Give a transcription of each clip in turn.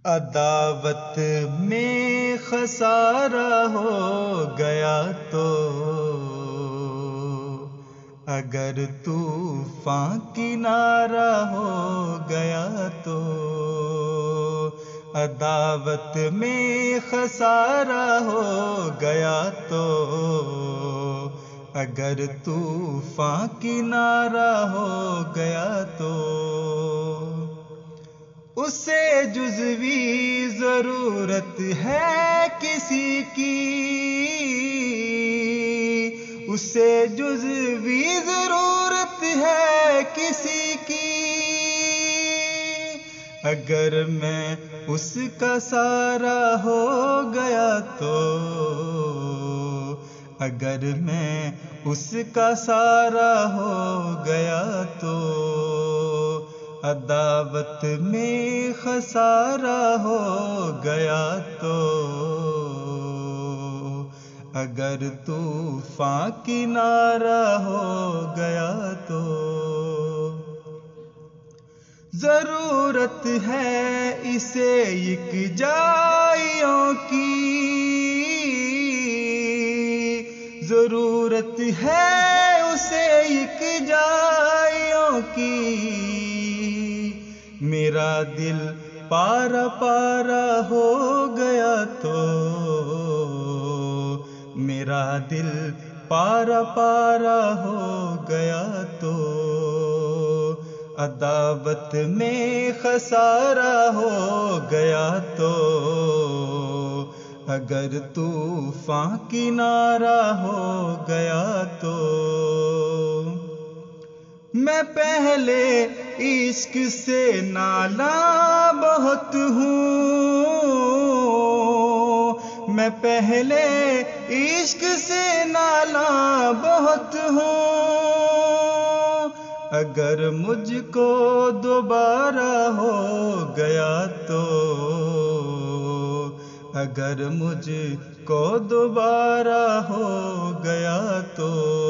عداوت میں خسارہ ہو گیا تو اگر طوفان کنارہ ہو گیا تو عداوت میں خسارہ ہو گیا تو اگر طوفان کنارہ ہو گیا تو اسے جزوی ضرورت ہے کسی کی، اسے جزوی ضرورت ہے کسی کی، اگر میں اس کا سارا ہو گیا تو، اگر میں اس کا سارا ہو گیا تو عداوت میں خسارہ ہو گیا تو اگر طوفان کنارہ ہو گیا تو ضرورت ہے اسے یکجائیوں کی، ضرورت ہے اسے یکجائیوں کی، میرا دل پارا پارا ہو گیا تو، میرا دل پارا پارا ہو گیا تو عداوت میں خسارہ ہو گیا تو اگر طوفان کنارہ ہو گیا تو میں پہلے عشق سے نالاں بہت ہوں، میں پہلے عشق سے نالاں بہت ہوں، اگر مجھ کو دوبارہ ہو گیا تو، اگر مجھ کو دوبارہ ہو گیا تو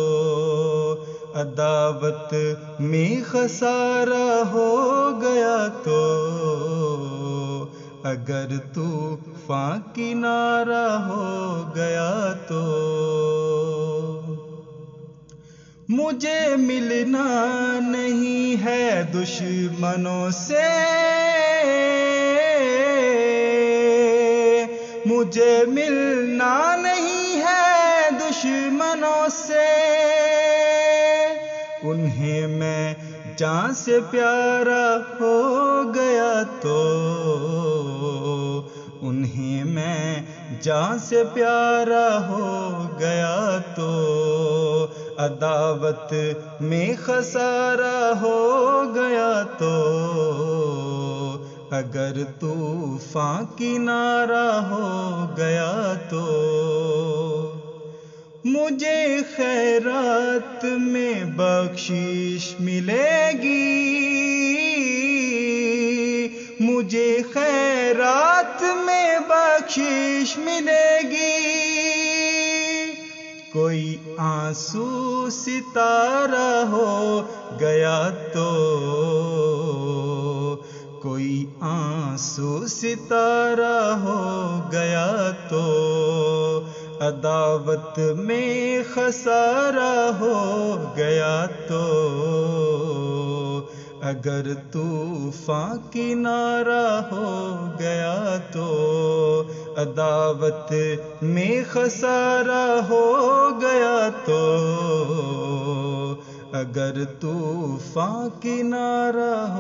عداوت میں خسارہ ہو گیا تو اگر طوفان کنارہ ہو گیا تو مجھے ملنا نہیں ہے دشمنوں سے، مجھے ملنا نہیں ہے دشمنوں سے، انہیں میں جان سے پیارا ہو گیا تو، انہیں میں جان سے پیارا ہو گیا تو عداوت میں خسارہ ہو گیا تو اگر طوفان کنارہ ہو گیا تو مجھے خیرات میں بخشش ملے گی، مجھے خیرات میں بخشش ملے گی، کوئی آنسو ستارہ ہو گیا تو، کوئی آنسو ستارہ ہو گیا تو عداوت میں خسارہ ہو گیا تو اگر طوفان کنارہ ہو گیا تو عداوت میں خسارہ ہو گیا تو اگر طوفان کنارہ